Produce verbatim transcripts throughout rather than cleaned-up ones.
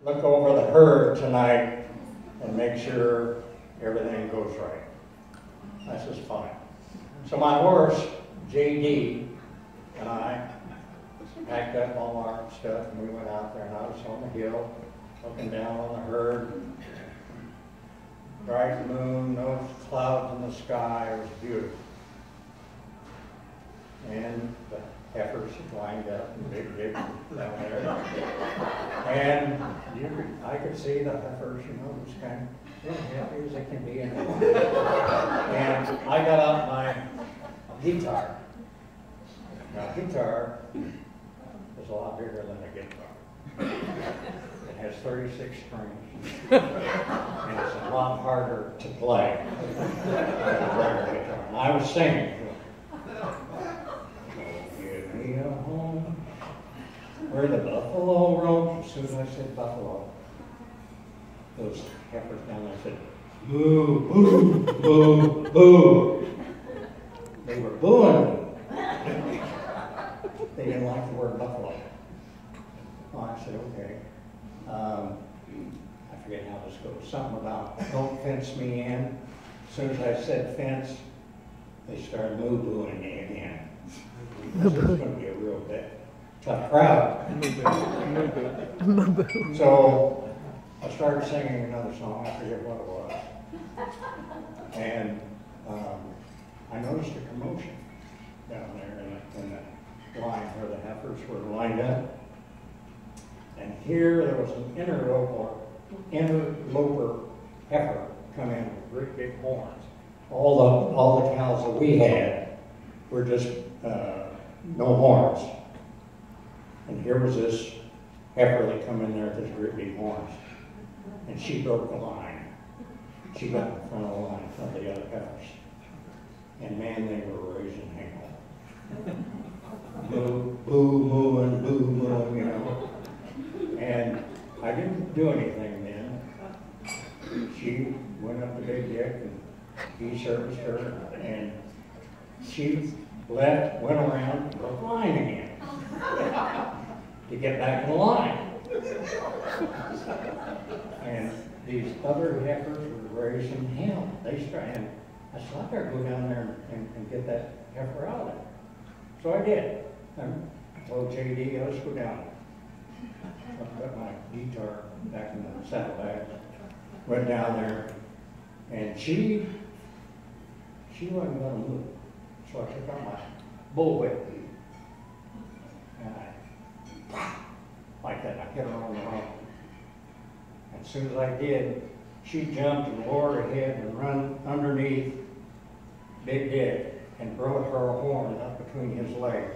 look over the herd tonight and make sure everything goes right. I says, fine. So my horse, J D, and I packed up all our stuff and we went out there, and I was on the hill looking down on the herd. Bright moon, no clouds in the sky, it was beautiful. And the heifers lined up and big, big down there. And you could, I could see the heifers, you know, just kind of as happy as they can be. And I got out my guitar. Now, guitar is a lot bigger than a guitar. It has thirty-six strings, and it's a lot harder to play than a regular guitar. And I was singing. Give me a home where the buffalo roam. As soon as I said buffalo, those heifers down there said, boo, boo, boo, boo. They were booing. They didn't like the word buffalo. Well, I said, okay. Um, I forget how this goes. Something about don't fence me in. As soon as I said fence, they started moo-booing me again. This is going to be a real bit tough crowd. So I started singing another song. I forget what it was. And um, I noticed a commotion down there in the, in the line where the heifers were lined up. And here there was an interloper, interloper heifer come in with great big horns. All the, all the cows that we had were just uh, no horns. And here was this heifer that come in there with his great big horns. And she broke the line. She got in front of the line, in front of the other heifers. And man, they were raising hell. Boo, boo, moo, and boo, moo, you know. And I didn't do anything then. She went up to Big Dick and he serviced her, and she left, went around, and broke the line again to get back in the line. And these other heifers were raising hell. They started, and I said, I better go down there and, and get that heifer out of there. So I did. I told J D, let's go down. I put my guitar back in the saddlebag, went down there, and she, she wasn't going to move. So I took out my bullwhip, and I, like that, I hit her on the rump. As soon as I did, she jumped and lowered her head and run underneath Big Dick and brought her horn up between his legs.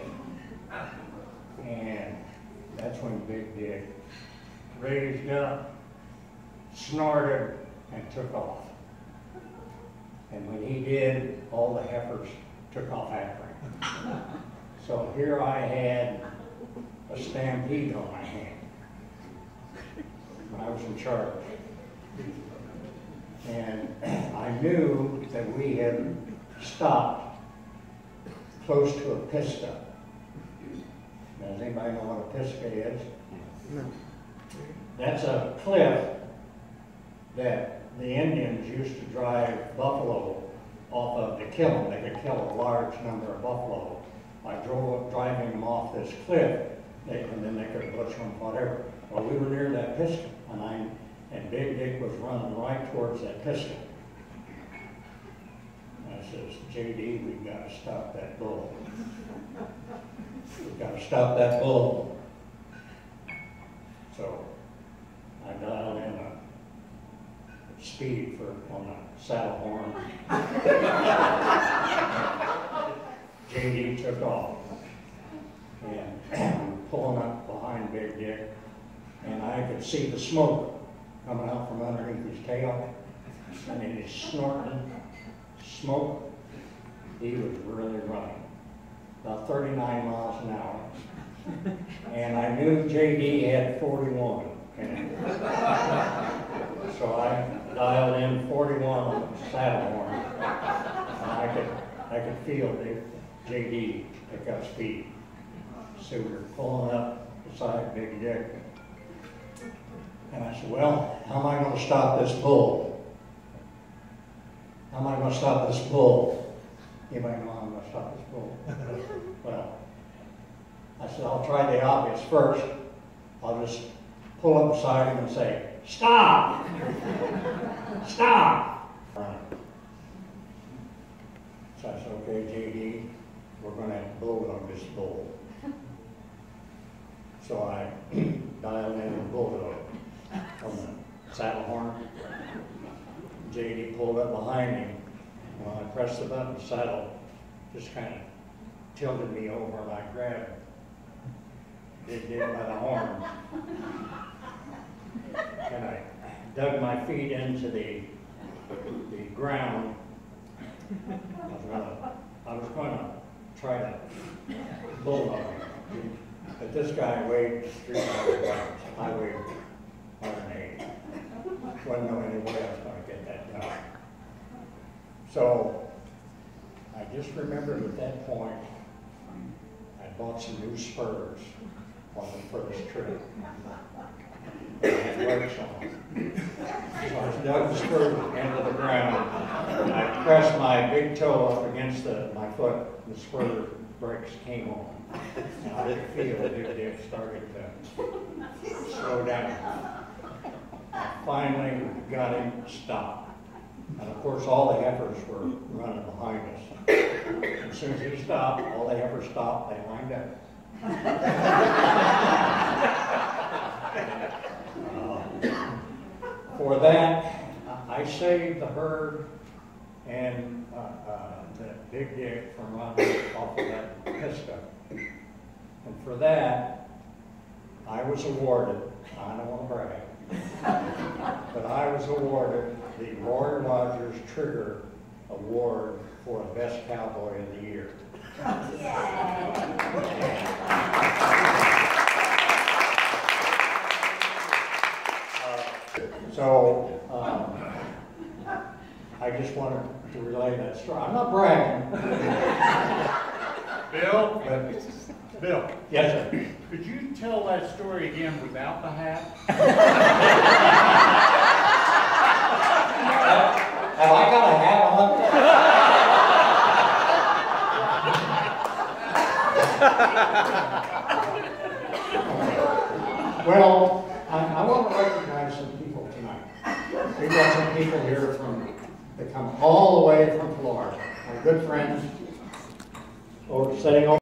And that's when Big Dick raised up, snorted, and took off. And when he did, all the heifers took off after him. So here I had a stampede on my hand when I was in charge. And I knew that we had stopped close to a pisgah. Does anybody know what a pisgah is? No. That's a cliff that the Indians used to drive buffalo off of to kill them. They could kill a large number of buffalo by drove, driving them off this cliff, they, and then they could butcher them, whatever. Well, we were near that pisgah, and I and Big Dick was running right towards that pisgah. And I says, J D, we've got to stop that bull. We've got to stop that bull. So I dialed in a speed for on the saddle horn. J D took off, and I'm pulling up behind Big Dick, and I could see the smoke coming out from underneath his tail, and in his snorting smoke, he was really running, about thirty-nine miles an hour. And I knew J D had forty-one in it. So I dialed in forty-one on the saddle horn, and I could, I could feel the J D pick up speed. So we were pulling up beside Big Dick, And I said, well, how am I going to stop this bull? How am I going to stop this bull? Anybody know how I'm going to stop this bull? Well, I said, I'll try the obvious first. I'll just pull up beside him and say, stop! Stop! So I said, okay, J D, we're going to bulldog this bull. So I dialed in the bulldog from the saddle horn. J D pulled up behind him. When I pressed the button, the saddle just kind of tilted me over and I grabbed it did by the horn. And I dug my feet into the, the ground. I was gonna, I was gonna try to bulldog him. But this guy weighed three hundred pounds. I weighed one hundred eighty. Wasn't no any way I was gonna get that done. So I just remembered at that point, I bought some new spurs on the first trip. I had brakes on. So I dug the spurs into the ground, and I pressed my big toe up against the, my foot, and the spur brakes came on. And I did feel it, it started to slow down. I finally got him to stop. And of course, all the heifers were running behind us. As soon as he stopped, all the heifers stopped, they lined up. uh, for that, I saved the herd and uh, uh, the big dick from running off of that piston. And for that, I was awarded, I don't want to brag, but I was awarded the Roy Rogers Trigger Award for the best cowboy of the year. uh, so, um, I just wanted to relay that story. I'm not bragging. Bill? But, Bill? yes, sir. Could you tell that story again without the hat? Have I got a hat on? Well, I, I want to recognize some people tonight. We've got some people here from, that come all the way from Florida. My good friends, over sitting over